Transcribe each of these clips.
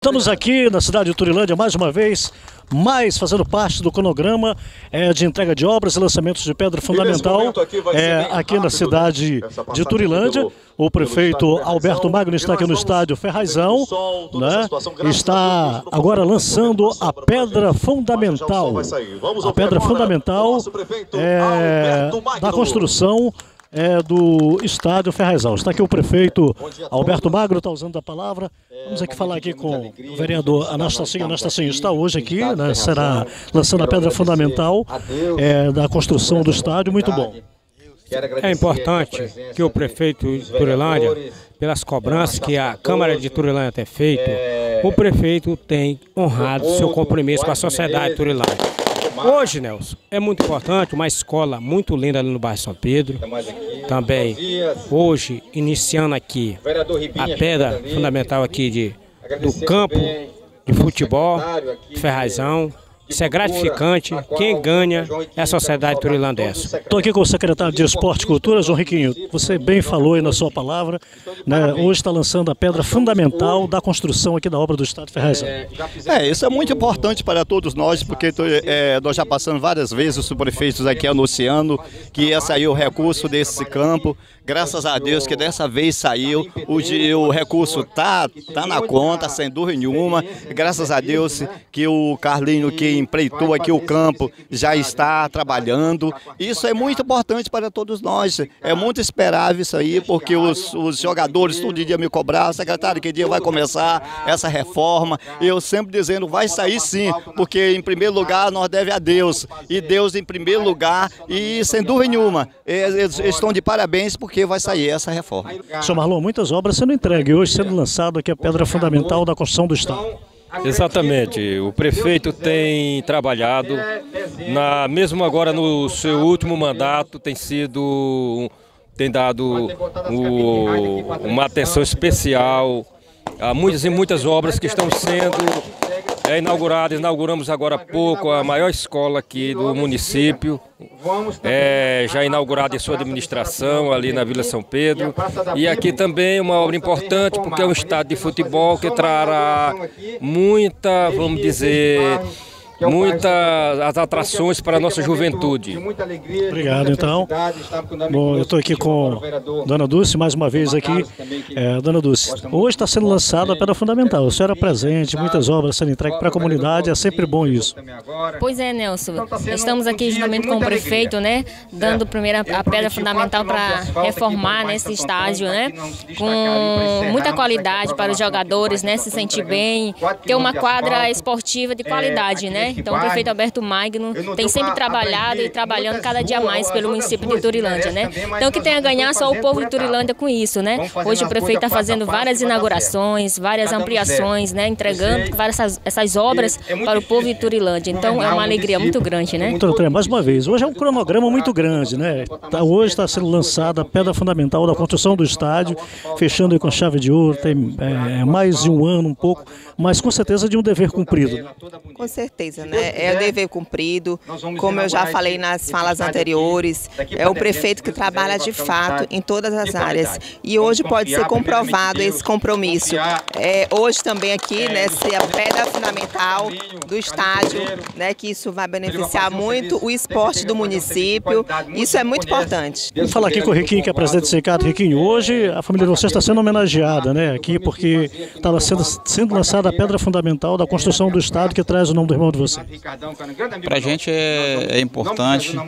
Estamos aqui na cidade de Turilândia mais uma vez, fazendo parte do cronograma de entrega de obras e lançamentos de pedra fundamental aqui na cidade de Turilândia. O prefeito Alberto Magno está aqui no estádio Ferrazão, né? Está agora lançando a pedra fundamental. A pedra fundamental da construção do estádio Ferrazão. Está aqui o prefeito Alberto Magno, está usando a palavra. Vamos aqui falar aqui com o vereador Anastácio. Anastácio está hoje aqui, né? Será lançando a pedra fundamental da construção do estádio. Muito bom. É importante que o prefeito de Turilândia, pelas cobranças que a Câmara de Turilândia tem feito, o prefeito tem honrado seu compromisso com a sociedade de Turilândia. Hoje, Nelson, é muito importante, uma escola muito linda ali no bairro São Pedro. Também, hoje, iniciando aqui a pedra fundamental aqui do campo de futebol, Ferrazão. Isso é gratificante, quem ganha é a sociedade turilandense. Estou aqui com o secretário de Esporte e Cultura, João Riquinho. Você bem falou aí na sua palavra, né? Hoje está lançando a pedra fundamental da construção aqui da obra do Estádio Ferrazão. Isso é muito importante para todos nós, porque nós já passamos várias vezes os prefeitos aqui anunciando que ia sair o recurso desse campo. Graças a Deus que dessa vez saiu, o recurso tá na conta, sem dúvida nenhuma. Graças a Deus que o Carlinho, que empreitou aqui o campo, já está trabalhando. Isso é muito importante para todos nós. É muito esperável isso aí, porque os jogadores todo dia me cobravam: secretário, que dia vai começar essa reforma? Eu sempre dizendo, vai sair sim, porque em primeiro lugar nós devemos a Deus, e Deus em primeiro lugar, e sem dúvida nenhuma, eles estão de parabéns porque vai sair essa reforma. Senhor Marlon, muitas obras sendo entregues, hoje sendo lançado aqui a pedra fundamental da construção do Estado. Exatamente, o prefeito tem trabalhado, mesmo agora no seu último mandato, tem dado uma atenção especial a muitas e muitas obras que estão sendo inauguradas. Inauguramos agora há pouco a maior escola aqui do município, já inaugurada em sua administração ali na Vila São Pedro. E aqui também uma obra importante, porque é um estádio de futebol que trará muita, vamos dizer, muitas atrações para a nossa juventude. Obrigado, então. Bom, eu estou aqui com Dona Dulce, mais uma vez aqui. Dona Dulce, hoje está sendo lançada a pedra fundamental. A senhora é presente, muitas obras sendo entregues para a comunidade, é sempre bom isso. Pois é, Nelson. Estamos aqui juntamente com o prefeito, né, dando primeiro a pedra fundamental para reformar nesse estádio, né, com muita qualidade para os jogadores, né, se sentir bem, ter uma quadra esportiva de qualidade, né. Então o prefeito Alberto Magno tem sempre trabalhado e trabalhando cada dia mais pelo município de Turilândia, né? Então o que tem a ganhar só o povo de Turilândia com isso, né? Hoje o prefeito está fazendo várias inaugurações, várias ampliações, né? Entregando essas obras para o povo de Turilândia. Então é uma alegria muito grande, né? Doutora, mais uma vez, hoje é um cronograma muito grande, né? Hoje está sendo lançada a pedra fundamental da construção do estádio, fechando aí com chave de ouro, tem mais de um ano, um pouco, mas com certeza de um dever cumprido. Com certeza, né? É o dever cumprido, como eu já falei nas falas anteriores, é o prefeito que trabalha de fato em todas as áreas. E hoje pode ser comprovado esse compromisso. Hoje também aqui, nessa pedra fundamental do estádio, né, que isso vai beneficiar muito o esporte do município. Isso é muito importante. Vou falar aqui com o Riquinho, que é presidente do sindicato. Riquinho, hoje a família de vocês está sendo homenageada, né, aqui, porque estava sendo lançada a pedra fundamental da construção do estádio, que traz o nome do irmão de vocês. Para a gente é importante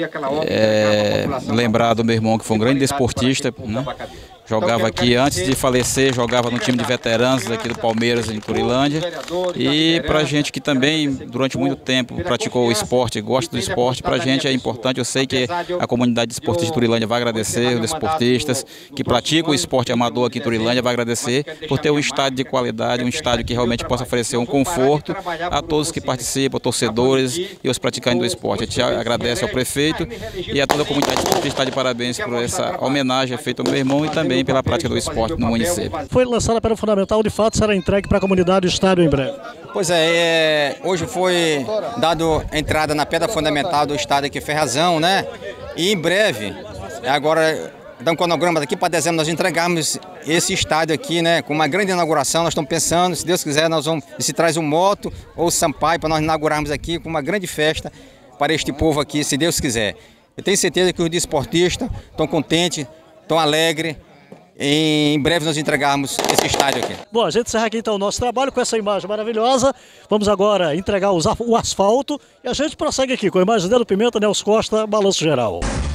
lembrar do meu irmão, que foi um grande desportista, né? Jogava aqui, antes de falecer, jogava no time de veteranos aqui do Palmeiras, em Turilândia. E para a gente que também, durante muito tempo, praticou o esporte, gosta do esporte, para a gente é importante. Eu sei que a comunidade esportista de Turilândia vai agradecer, os desportistas que praticam o esporte amador aqui em Turilândia vai agradecer por ter um estádio de qualidade, um estádio que realmente possa oferecer um conforto a todos que participam, torcedores e os praticantes do esporte. A gente agradece ao prefeito e a toda a comunidade esportista, está de parabéns por essa homenagem feita ao meu irmão e também pela prática do esporte no município. Foi lançada a pedra fundamental, de fato será entregue para a comunidade do estádio em breve. Pois hoje foi dado entrada na pedra fundamental do estádio aqui Ferrazão, né? E em breve, agora dar um cronograma daqui para dezembro nós entregarmos esse estádio aqui, né, com uma grande inauguração. Nós estamos pensando, se Deus quiser, nós vamos, se traz um moto ou o Sampaio para nós inaugurarmos aqui com uma grande festa para este povo aqui, se Deus quiser. Eu tenho certeza que os desportistas estão contentes, estão alegres. Em breve nós entregarmos esse estádio aqui. Bom, a gente encerra aqui então o nosso trabalho com essa imagem maravilhosa. Vamos agora entregar o asfalto e a gente prossegue aqui com a imagem do Pimenta, Nelson Costa, Balanço Geral.